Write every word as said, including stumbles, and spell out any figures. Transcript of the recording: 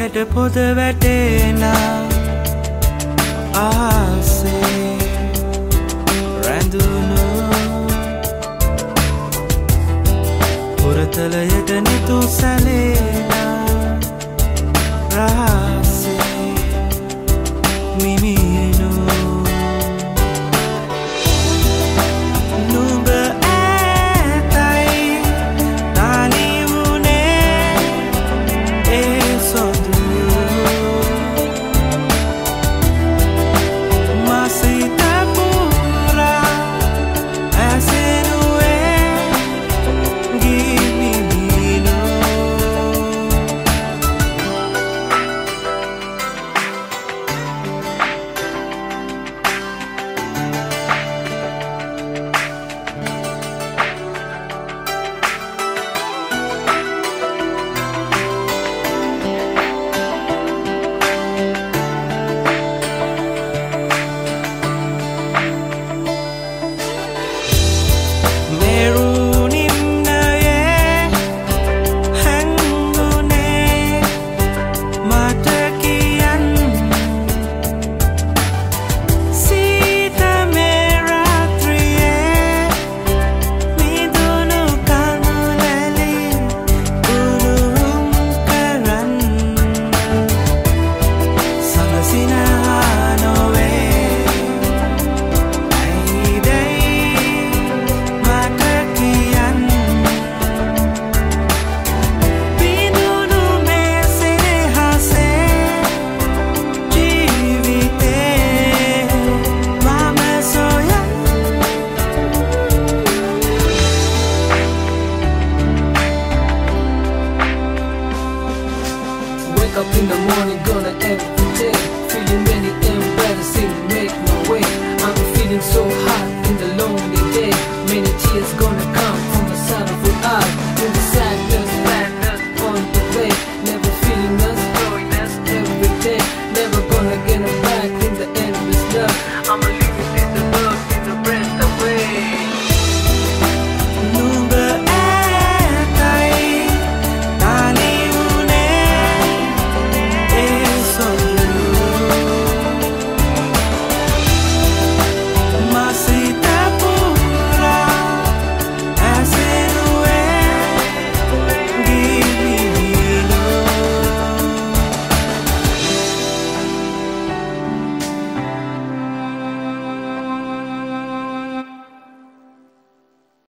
යට පොද වැටේනා ආසේ රැඳුණු පුරතලයට නිතු සැලේනා රහසේ මිමිනු නුඹ ඇතයි තානි වුණේ ඒ සොඳුරු මසිත පුරා ඇසෙනුවේ ගිමිමිනු Up in the morning, gonna every day, feeling many embarrassing, make my way. I'm feeling so hot.